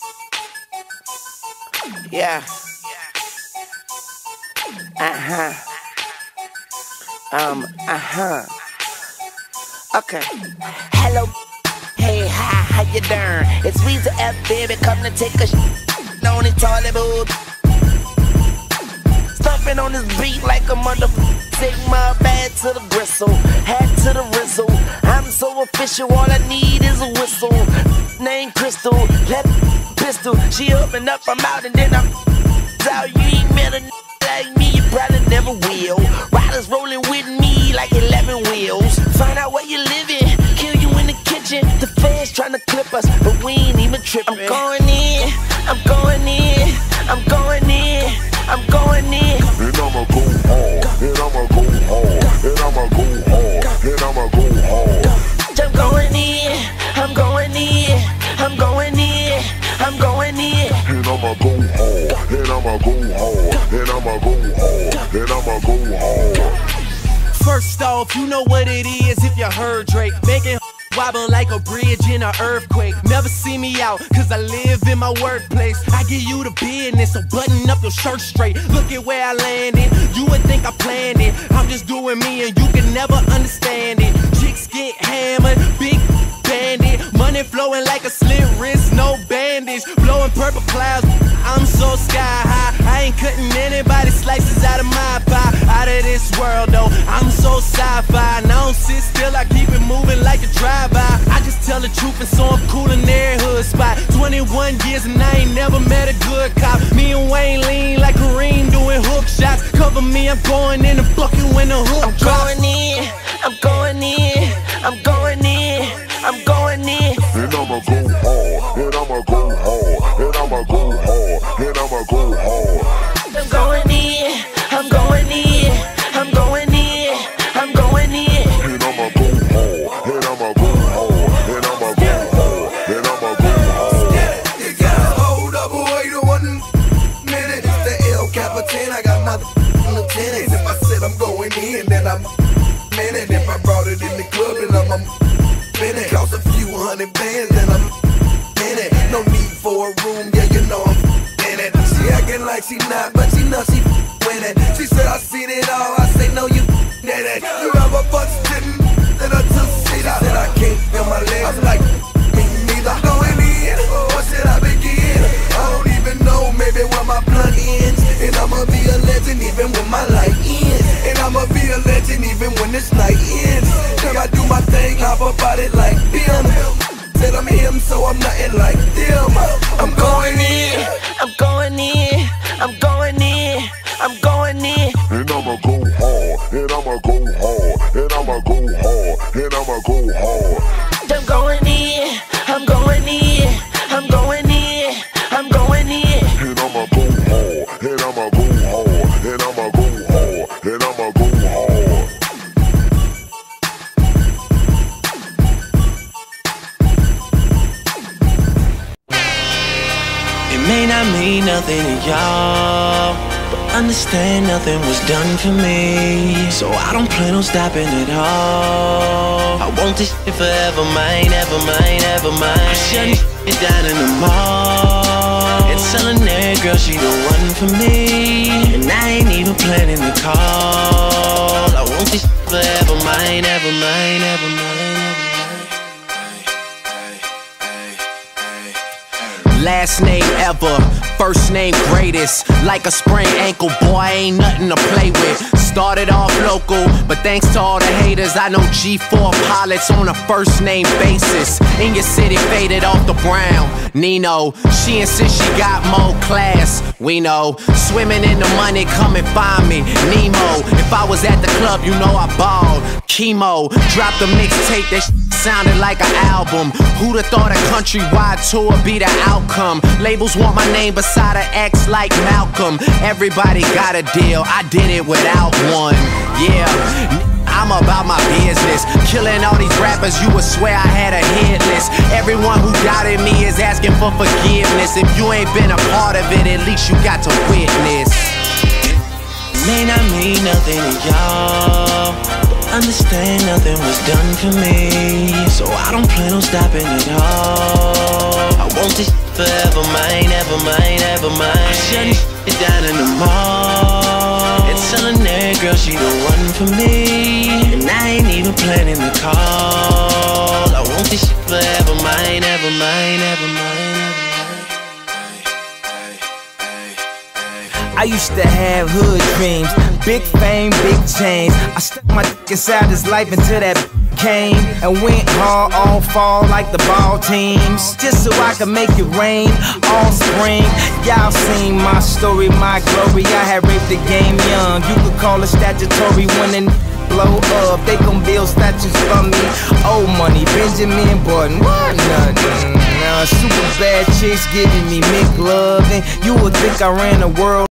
Yeah. Okay. Hello. Hey, hi, how you doing? It's Weezy F, baby, come to take a on this toilet bowl. Stumping on this beat like a Sigma, bad to the gristle, hat to the rizzle. I'm so official, all I need is a whistle. Name Crystal, left pistol. She open up, I'm out, and then I'm out. You ain't met a like me, you probably never will. Riders rolling with me like 11 wheels. Find out where you living, kill you in the kitchen. The fans trying to clip us, but we ain't even tripping. I'm going in, I'm going in, I'm going in, I'm going in. And I'ma go hard, and I'ma go hard, and I'ma go hard, and I'ma go hard. I'm going in, I'm going in, I'm going in, I'm going in. And I'ma go hard, and I'ma go hard, and I'ma go hard, and I'ma go hard. First off, you know what it is if you heard Drake making wobble like a bridge in an earthquake. Never see me out, cause I live in my workplace. I give you the business, so button up your shirt straight. Look at where I landed, you would think I planned it. I'm just doing me and you can never understand it. Chicks get hammered, big bandit. Money flowing like a slit wrist, no bandage. Blowing purple clouds, I'm so sky high. I ain't cutting anybody slices out of my pie. Out of this world though, I'm so sci-fi. And I don't sit still, I keep it moving like a drive-by. I just tell the truth and so I'm cool in every hood spot. 21 years and I ain't never met a good cop. Me and Wayne lean like Kareem doing hook shots. Cover me, I'm going in the bucket when the hook drops. I'm going in, I'm going in, I'm going in, I'm going in. And I'ma go hard, and I'ma go hard, and I'ma go hard, and I'ma go hard. I'm going in, I'm going in, I'm going in, I'm going in. And I'ma go hard, and I'ma go hard, and I'ma go hard, and I'ma go hard. You gotta hold up, wait 1 minute. It's the El Capitan, I got my lieutenant. If I said I'm going in, then I'm minute. If I brought it in the club, then I'm a minute. Cost a few hundred bands, then I'm in it. No need for a room, yeah, you know I'm in it. She acting like she not, but she know she winning. She said I seen it all, I say no, you did it. You ever bustin', then I took shit. She said I can't feel my legs, I'm like, me neither. I'm going in, or should I begin? I don't even know, maybe where my blunt ends. And I'ma be a legend even when my light ends. And I'ma be a legend even when this night ends. Cause I do my thing, hop about it like them. Said I'm him, so I'm nothing like them. I'm going in, I'm going in, I'm going in, I'm going in. And I'ma go hard, and I'ma go hard, and I'ma go hard, and I'ma go hard. I'm going in, I'm going in, I'm going in, I'm going in. And I'ma go hard, and I'ma go hard, and I'ma go hard, and I'ma go hard. It may not mean nothing to y'all, but understand nothing was done for me. So I don't plan on stopping at all. I want this shit forever, mine, ever mine, ever mine. I'm shutting it down in the mall and telling that girl she the one for me. And I ain't even planning the call. I want this shit forever, mine, ever mine, ever mine. Last name ever, first name greatest. Like a sprained ankle, boy, ain't nothing to play with. Started off local, but thanks to all the haters, I know G4 pilots on a first name basis. In your city, faded off the brown. Nino, she insists she got more class. We know, swimming in the money, come and find me. Nemo, if I was at the club, you know I balled. Chemo, dropped a mixtape that sounded like an album. Who'da thought a countrywide tour be the outcome? Labels want my name beside an X like Malcolm. Everybody got a deal, I did it without one. Yeah, I'm about my business. Killing all these rappers, you would swear I had a hit list. Everyone who doubted me is asking for forgiveness. If you ain't been a part of it, at least you got to witness. It may not mean nothing to y'all, understand nothing was done for me. So I don't plan on stopping at all. I want this forever mine, ever mine, ever mine. Shutting it down in the mall and telling that girl she the one for me, and I ain't even planning the call. I want this shit forever mine, ever mine, ever mine. I used to have hood dreams, big fame, big chains. I stuck my dick inside his life until that came and went hard all fall like the ball teams, just so I could make it rain all spring. Y'all seen my story, my glory. I had raped the game young. You could call it statutory when it blow up. They gon' build statues for me. Old money, Benjamin Button, what nothing. Super bad chicks giving me Mick love, and you would think I ran the world.